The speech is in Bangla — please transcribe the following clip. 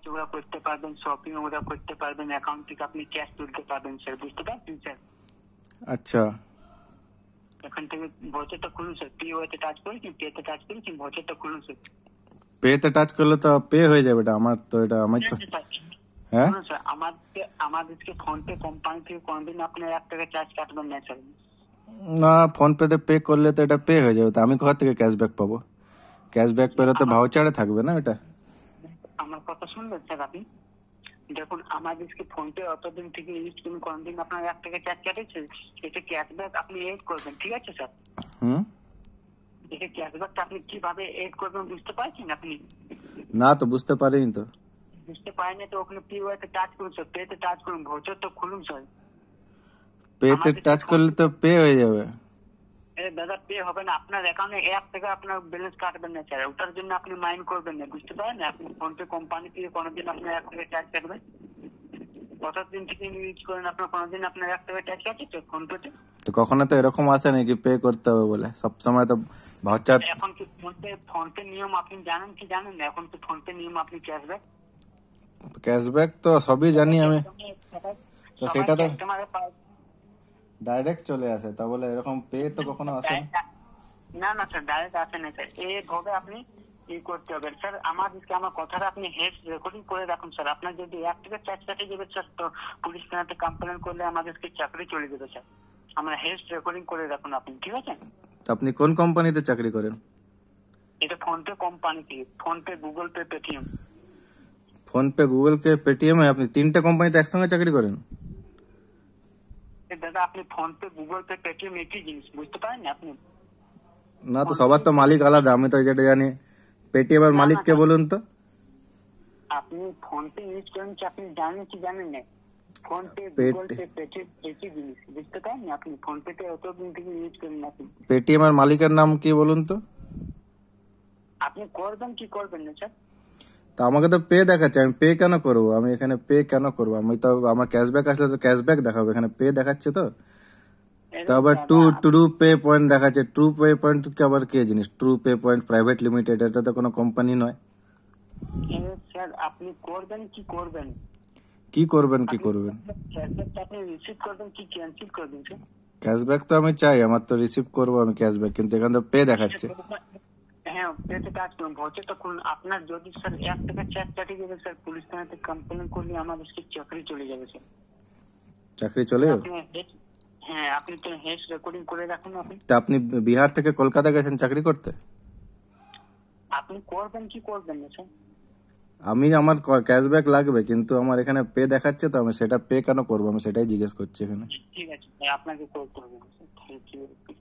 ওরা করতে পারবেন, শপিং ওরা করতে পারবেন, অ্যাকাউন্ট থেকে আপনি ক্যাশ তুলতে পারবেন স্যার, বুঝতে পারছেন স্যার? আচ্ছা, এখান থেকে ভোচারটা খুলুন স্যার, পিওতে টাচ করেছেন, পেতে টাচ করেছেন, ভোচারটা খুলুন স্যার। পেতে টাচ করলে তো পে হয়ে যাবে, এটা আমার তো, এটা আমি তো, হ্যাঁ স্যার আমাদেরকে ফোন পে কোম্পানি থেকে কোনদিন আপনার 1 টাকা চার্জ কাটবেন না স্যার। না, ফোন পেতে পে করলে তো এটা পে হয়ে যাবে, তো আমি কোথা থেকে ক্যাশব্যাক পাবো? ক্যাশব্যাক পেলে তো ভাউচারে থাকবে না এটা। আমার কথা শুনবেন স্যার আপনি? দেখুন আমাদেরকে ফোন পে অতদিন থেকে ইউজ করুন, কোনদিন আপনার 1 টাকা চার্জ কাটেছে, এটা ক্যাশব্যাক আপনি এড করবেন, ঠিক আছে স্যার? এটা ক্যাশব্যাকটা আপনি কিভাবে এড করবেন বুঝতে পারছেন আপনি? না তো, বুঝতে পারিনি তো। বুঝতে পারেনি তো ওখানে পিওতে টাচ করুন স্যার, পেতে টাচ করুন, ভোচার তো খুলুন স্যার। পেতে টাচ করলে তো পে হয়ে যাবে। দাদা পে হবে না, আপনার অ্যাকাউন্টে 1 টাকা আপনার ব্যালেন্স কাটবেন না স্যার, ওটার জন্য আপনি মাইন্ড করবেন না, বুঝতে পারেন? আপনি ফোন পে কোম্পানি থেকে কোনোদিন আপনার 1 টাকা চার্জ কাটবেন? কতদিন থেকে ইউজ করেন আপনার, কোনোদিন আপনার 1 টাকা চার্জ কাটেছে ফোন পেতে? তো কখনো তো এরকম আসে নাকি পে করতে হবে বলে, সবসময় তো ভাউচার। এখন কি ফোন পে নিয়ম আপনি জানেন কি জানেন না? এখন তো ফোন পে নিয়ম আপনি ক্যাশব্যাক তো সবই জানি আমি, তো সেটা তো ডাইরেক্ট চলে আসে, তা বলে এরকম পে তো কখনো আসে না। না স্যার, ডাইরেক্ট আসে না স্যার, এইভাবে আপনি করতে হবে স্যার। আমার কথাটা আপনি হেড রেকর্ডিং করে রাখুন স্যার। আপনার যদি 1 টাকা চার্জ কাটে যাবে স্যার, তো পুলিশ থানাতে কমপ্লেন করলে আমাদেরকে চাকরি চলে যাবে স্যার। আমরা হেড রেকর্ডিং করে রাখুন আপনি, ঠিক আছে? আপনি কোন কোম্পানিতে চাকরি করেন? এটা ফোন পে কোম্পানি থেকে, PhonePe, Google Pay, Paytm. PhonePe, Google Pay, Paytm এ আপনি 3টে কোম্পানিতে একসঙ্গে চাকরি করেন? দাদা আপনি PhonePe, Google Pay, Paytm একই জিনিস, বুঝতে পারেন না আপনি? না তো, সবার তো মালিক আলাদা, আমি তো যেটা জানি পেটিএম এর মালিক কে বলুন তো। আপনি ফোন পে ইউজ করেন কি আপনি জানেন কি জানেন না? PhonePe, Google Pay, Paytm একই জিনিস, বুঝতে পারেন না আপনি? ফোন পে অতদিন থেকে ইউজ করেন আপনি। পেটিএম এর মালিকের নাম কি বলুন তো? আপনি করবেন কি করবেন না স্যার? তা আমাকে তো পে দেখাচ্ছে, আমি পে কেন করবো? আমি এখানে পে কেন করবো? আমি তো, আমার ক্যাশব্যাক আসলে তো ক্যাশব্যাক দেখাবো, এখানে পে দেখাচ্ছে তো। আবার ট্রু পে পয়েন্ট দেখাচ্ছে। ট্রু পে পয়েন্ট কি আবার কি জিনিস? True pay point private limited, এটা তো কোনো কোম্পানি নয়। স্যার আপনি করবেন কি করবেন? কি করবেন কি করবেন? ক্যাশব্যাকটা আপনি রিসিভ করবেন কি ক্যান্সেল করবেন স্যার? ক্যাশব্যাক তো আমি চাই, আমার তো রিসিভ করবো আমি ক্যাশব্যাক, কিন্তু এখানে তো পে দেখাচ্ছে। হ্যাঁ, পেতে কাজ করুন, ভোচারটা খুলুন। আপনার যদি স্যার 1 টাকা চার্জ কাটে যাবে স্যার, পুলিশ থানাতে কমপ্লেন করলে আমাদেরকে চাকরি চলে যাবে স্যার। চাকরি চলে যাবে? হ্যাঁ, আপনি তো হেড রেকর্ডিং করে রাখুন আপনি। তা আপনি বিহার থেকে কলকাতা গেছেন চাকরি করতে? আপনি করবেন কি করবেন না স্যার? আমি, আমার ক্যাশব্যাক লাগবে, কিন্তু আমার এখানে পে দেখাচ্ছে, তো আমি সেটা পে কেন করবো, আমি সেটাই জিজ্ঞেস করছি এখানে। ঠিক আছে, আপনাকে করতে হবে স্যার। Thank you.